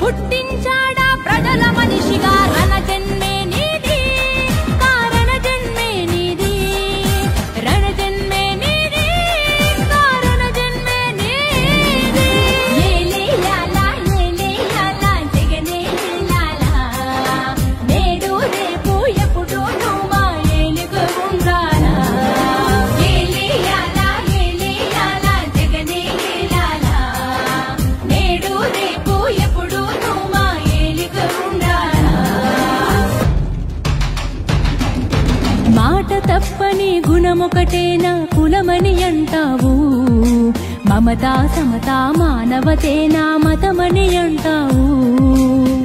పుట్టించాడా ప్రజల మనిషిగా రణ జన్మే నీది కారణ జన్మే నీది రణ జన్మే నీది కారణ జన్మే నీది ఏలే యాలా జగనే లాలా నేడు రేపు ఎప్పుడు నువ్వు మా ఏలుగు ఉండాలా ఏలే యాలా జగనే లాలా నేడు రేపు ఎప్పుడు నువ్వు మా ఏలుగు ఉండాలా మాట తప్పని గుణమొకటేనా కులమని అంటావు మమతా సమతా మానవతేనా మతమని అంటావు